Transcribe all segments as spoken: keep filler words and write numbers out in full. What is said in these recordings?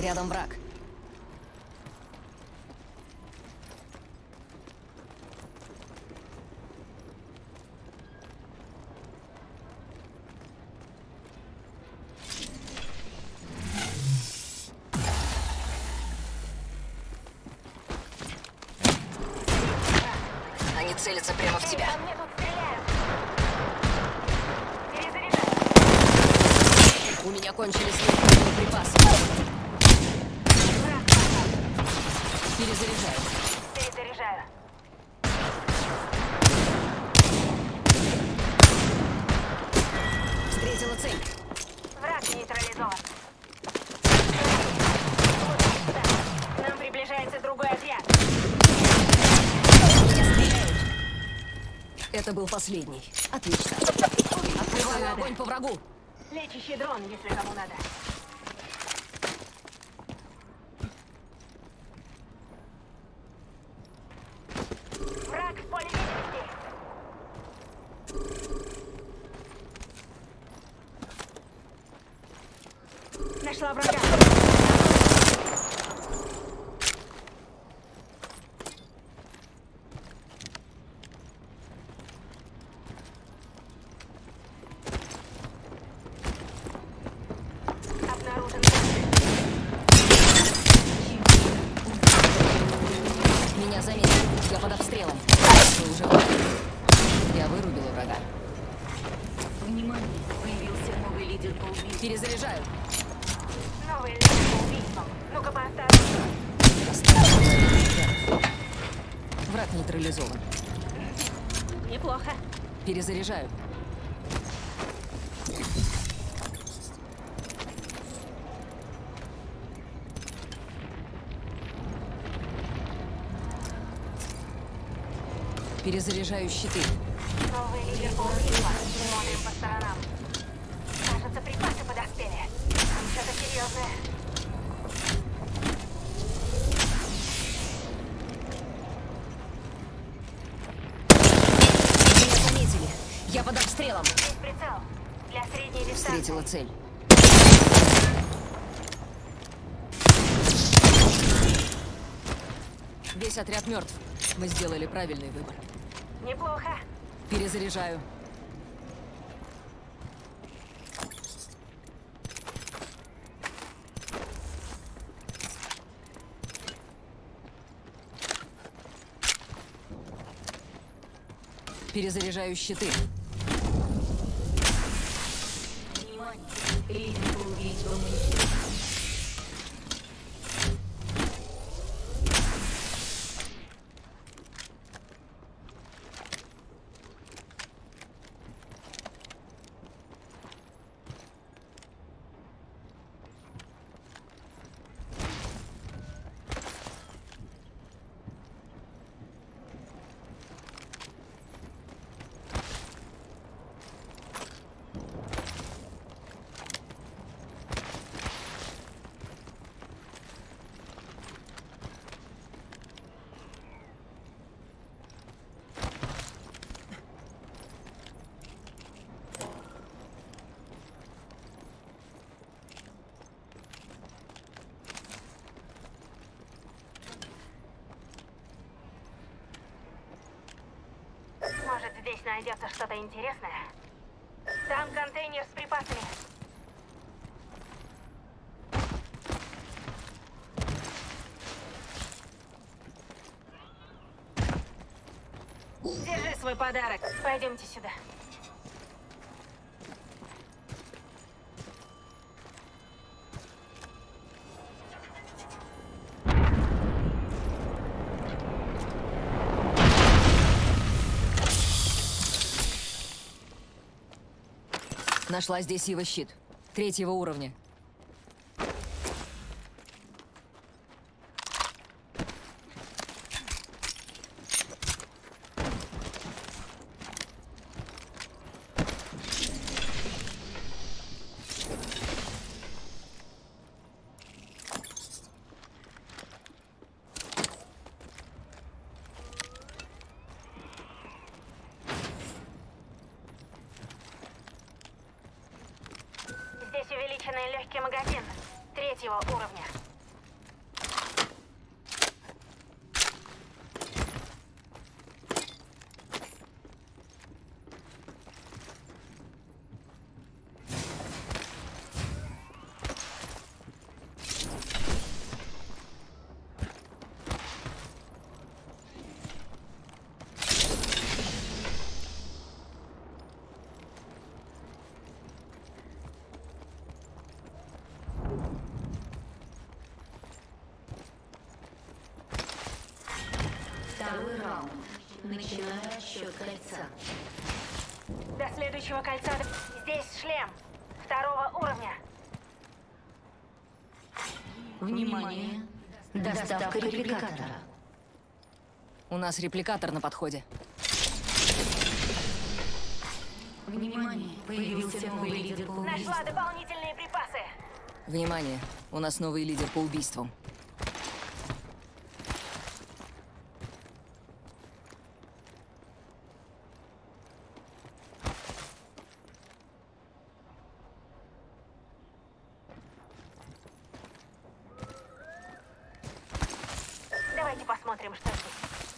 Рядом враг. Они целятся прямо в тебя. У меня кончились припасы. Перезаряжаю. Перезаряжаю. Встретила цель. Враг нейтрализован. Нам приближается другой отряд. Меня стреляют. Это был последний. Отлично. Открываю огонь по врагу. Лечащий дрон, если кому надо. Враг в поле видимости. Нашла врага. Обнаружен. Меня заметили. Я под обстрелом. Вы уже в Я вырубила врага. Внимание! Появился новый лидер по убийству. Перезаряжаю. Новый лидер по убийствам. Ну-ка поосторожнее. Осторожно. Враг нейтрализован. Неплохо. Перезаряжаю. Перезаряжаю щиты. Новый лидер по убийствам. Смотрим по сторонам. Кажется, припасы подоспели. Что-то серьезное. Меня заметили. Я под обстрелом. Есть прицел. Для средней дистанции. Встретила цель. Весь отряд мертв. Мы сделали правильный выбор. Неплохо. Перезаряжаю. Перезаряжаю щиты. Внимание! Лидер по убийству уничтожен. Может, здесь найдется что-то интересное? Там контейнер с припасами. Держи свой подарок. Пойдемте сюда. Нашла здесь его щит. Третьего уровня. Здесь увеличенный легкий магазин третьего уровня. счет кольца. До следующего кольца. Здесь шлем. Второго уровня. Внимание! Доставка репликатора. У нас репликатор на подходе. Внимание! Появился новый лидер по убийству. Нашла дополнительные припасы. Внимание, у нас новый лидер по убийствам. Давайте посмотрим, что здесь.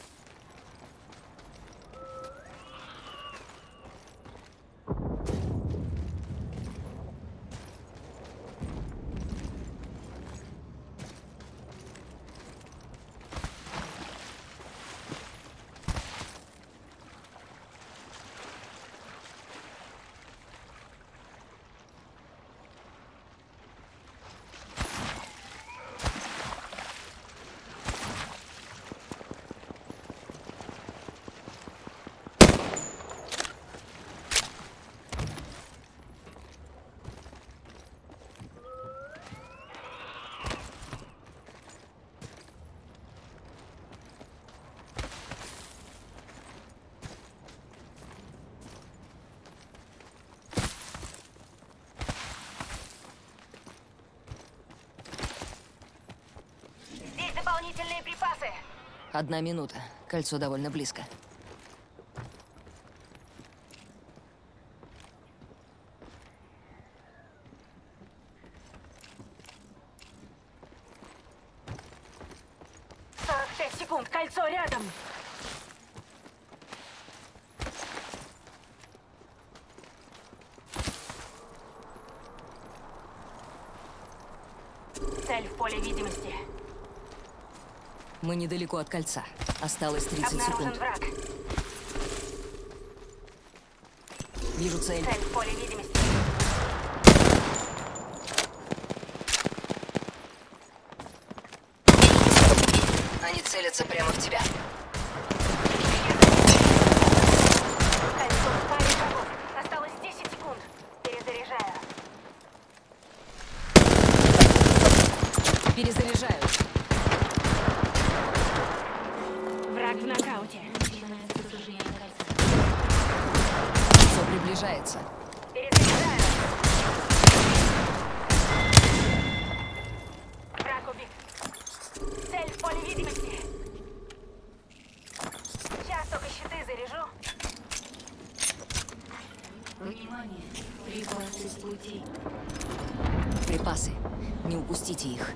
Здесь дополнительные припасы. Одна минута. Кольцо довольно близко. сорок пять секунд. Кольцо рядом. Цель в поле видимости. Мы недалеко от кольца. Осталось тридцать Обнаружен секунд. враг. Вижу цель. Цель в поле видимости. Они целятся прямо в тебя. Кольцо в паре шагов. Осталось десять секунд. Перезаряжаю. Перезаряжаю. Враг в нокауте. Начинается сужение кольца. Кольцо приближается. Перезаряжаю. Враг убит. Цель в поле видимости. Сейчас только щиты заряжу. Внимание! Припасы с пути. Припасы. Не упустите их.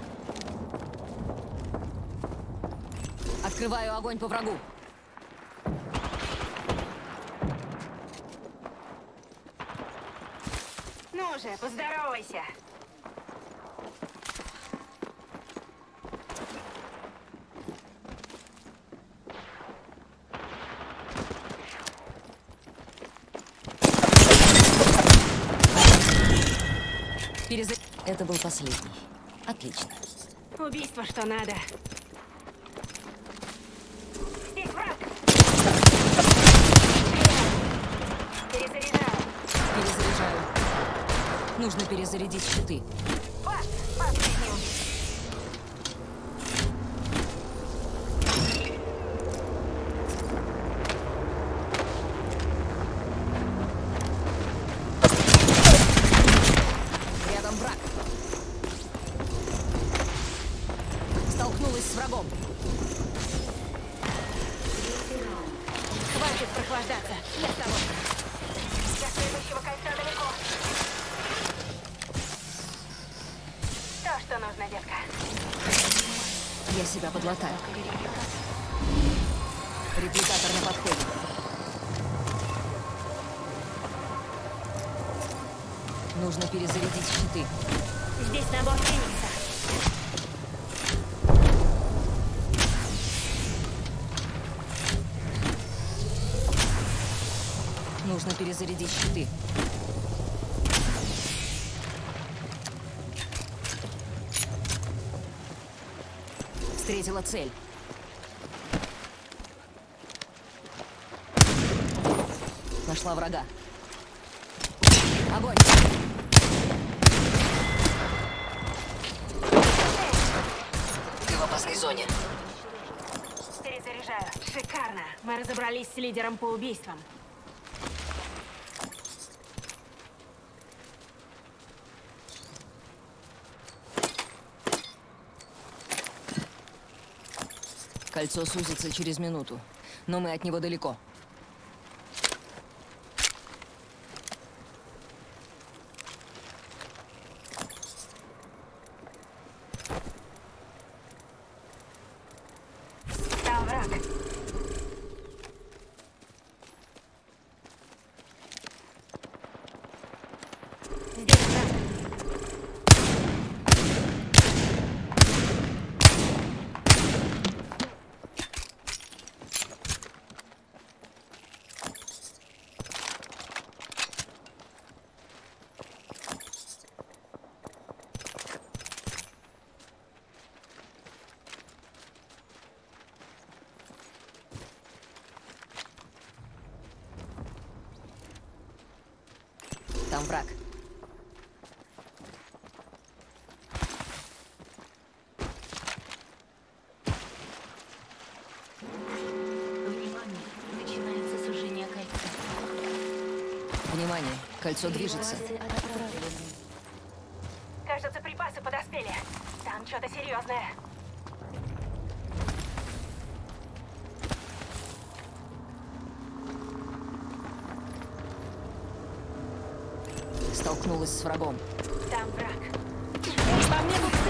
Открываю огонь по врагу. Ну же, поздоровайся. Переза... Это был последний. Отлично. Убийство, что надо. Здесь враг. Перезаряжаю. Перезаряжаю. Нужно перезарядить щиты. Бац! Последний убит. Рядом враг. Столкнулась с врагом. Хватит прохлаждаться. Я с тобой. До следующего кольца далеко. То, что нужно, детка. Я себя подлатаю. Репликатор на подходе. Нужно перезарядить щиты. Здесь набор Феникса. Нужно перезарядить щиты. Встретила цель. Нашла врага. Огонь! Ты в опасной зоне. Перезаряжаю. Шикарно. Мы разобрались с лидером по убийствам. Кольцо сузится через минуту, но мы от него далеко. Там враг. Здесь враг. Там враг. Внимание! Начинается сужение кольца. Внимание, кольцо движется. Припасы отправлены. Кажется, припасы подоспели. Там что-то серьезное. Столкнулась с врагом. Там враг. По мне тут